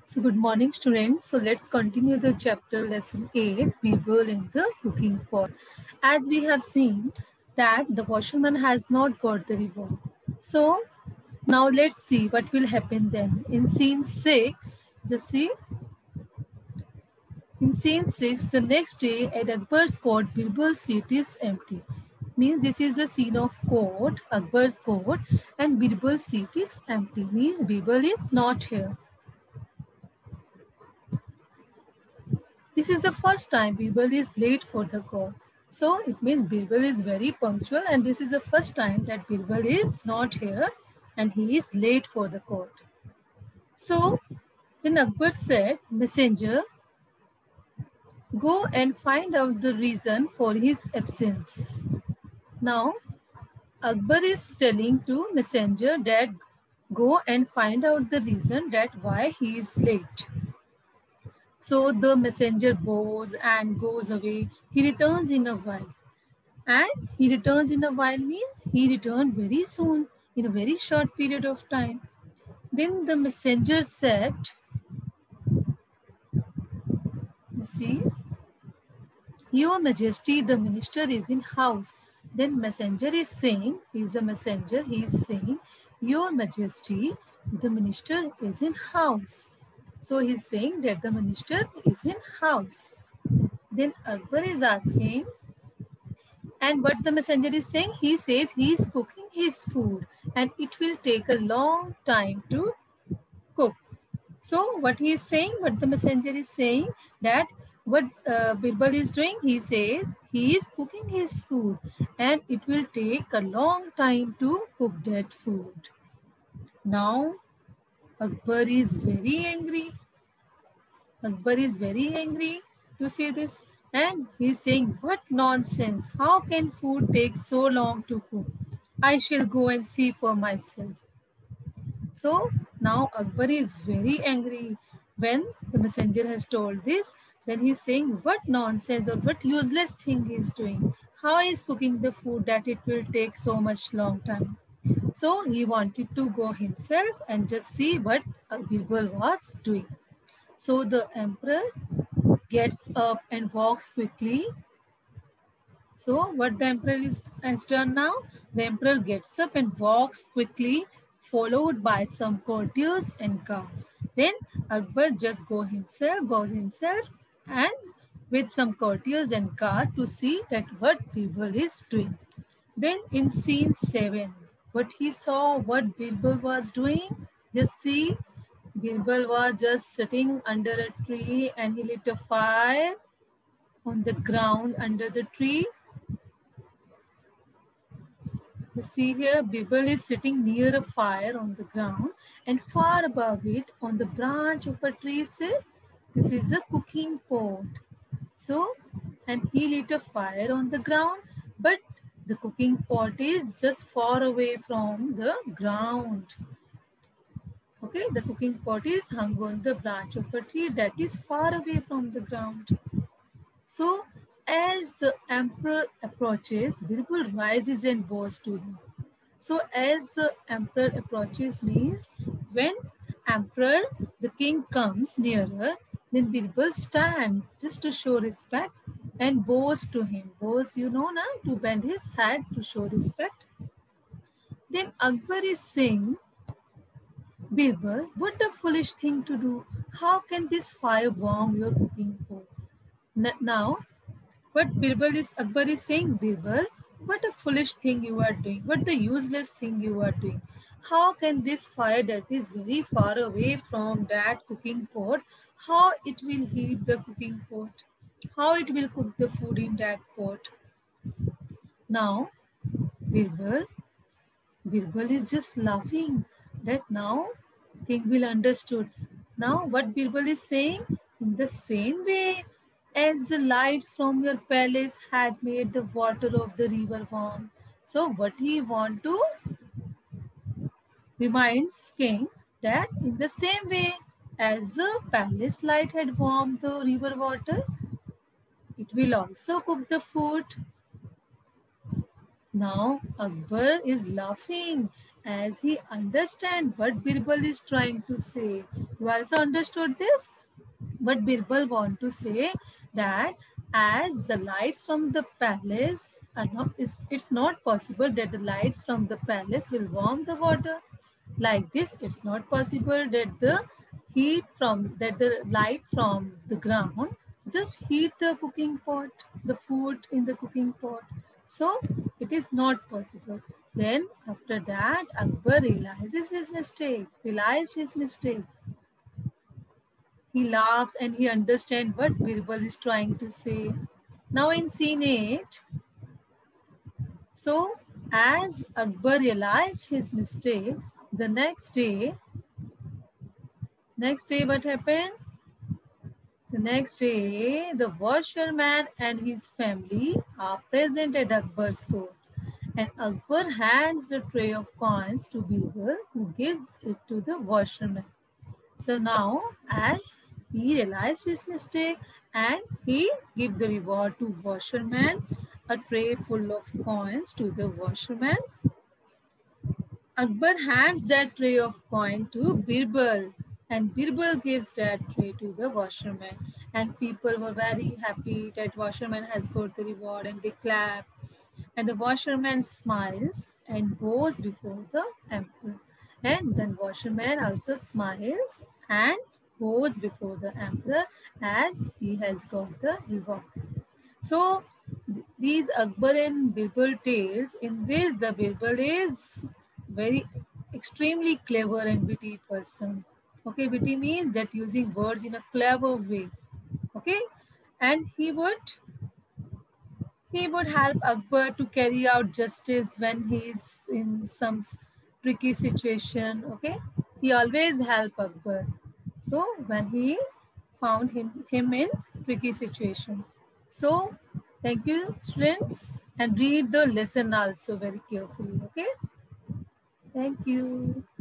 So good morning students. So let's continue the chapter lesson 8, Birbal in the cooking pot. As we have seen that the washerman has not got the reward. So now let's see what will happen then. In scene 6, just see. In scene 6, the next day at Akbar's court, Birbal's seat is empty. Means this is the scene of court, Akbar's court, and Birbal's seat is empty. Means Birbal is not here. This is the first time Birbal is late for the court. So it means Birbal is very punctual, and this is the first time that Birbal is not here and he is late for the court. So then Akbar said, Messenger, go and find out the reason for his absence. Now Akbar is telling to Messenger that go and find out the reason that why he is late. So the messenger bows and goes away. He returns in a while. And he returns in a while means he returned very soon, in a very short period of time. Then the messenger said, you see, Your Majesty, the minister is in house. Then messenger is saying, he is a messenger, he is saying, Your Majesty, the minister is in house. So he is saying that the minister is in house. Then Akbar is asking, and what the messenger is saying, he says he is cooking his food and it will take a long time to cook. So what he is saying, what the messenger is saying, that what Birbal is doing, he says he is cooking his food and it will take a long time to cook that food. Now Akbar is very angry. Akbar is very angry to see this, and he's saying, what nonsense, how can food take so long to cook? I shall go and see for myself. So now Akbar is very angry when the messenger has told this. Then he's saying, what nonsense or what useless thing he's doing. How is cooking the food that it will take so much long time? So he wanted to go himself and just see what Birbal was doing. So the emperor gets up and walks quickly. So what the emperor has done now? The emperor gets up and walks quickly, followed by some courtiers and guards. Then Akbar just goes himself and with some courtiers and guards to see that what Birbal is doing. Then in scene 7, what he saw, what Birbal was doing, just see, Birbal was just sitting under a tree and he lit a fire on the ground under the tree. You see here, Birbal is sitting near a fire on the ground and far above it on the branch of a tree sit, this is a cooking pot. So, and he lit a fire on the ground, but the cooking pot is just far away from the ground. Okay, the cooking pot is hung on the branch of a tree that is far away from the ground. So, as the emperor approaches, Birbal rises and bows to him. So, as the emperor approaches means when emperor, the king comes nearer, then Birbal stands just to show respect and bows to him. Bows, you know, na, to bend his head to show respect. Then Akbar is saying, Birbal, what a foolish thing to do. How can this fire warm your cooking pot? Now, what Akbar is saying, Birbal, what a foolish thing you are doing. What the useless thing you are doing. How can this fire that is very far away from that cooking pot, how it will heat the cooking pot? How it will cook the food in that pot? Now, Birbal is just laughing that now King will understood. Now what Birbal is saying, in the same way as the lights from your palace had made the water of the river warm. So what he want to reminds King that in the same way as the palace light had warmed the river water, it will also cook the food. Now Akbar is laughing as he understand what Birbal is trying to say. You also understood this? But Birbal want to say that as the lights from the palace are not, it's not possible that the lights from the palace will warm the water. Like this, it's not possible that the light from the ground just heat the cooking pot, the food in the cooking pot. So it is not possible. Then after that, Akbar realized his mistake. He laughs and he understands what Birbal is trying to say. Now in scene 8, so as Akbar realized his mistake, the next day what happened? The next day, the washerman and his family are present at Akbar's court. And Akbar hands the tray of coins to Birbal, who gives it to the washerman. So now, as he realized his mistake and he give the reward to washerman, a tray full of coins to the washerman. Akbar hands that tray of coin to Birbal and Birbal gives that tray to the washerman. And people were very happy that washerman has got the reward and they clap. And the washerman smiles and goes before the emperor. And then washerman also smiles and goes before the emperor as he has got the reward. So these Akbar and Birbal tales, in this the Birbal is very extremely clever and witty person. Okay, witty means that using words in a clever way. Okay, and he would help Akbar to carry out justice when he is in some tricky situation. Okay, he always help Akbar. So when he found him in tricky situation. So thank you, students, and read the lesson also very carefully. Okay, thank you.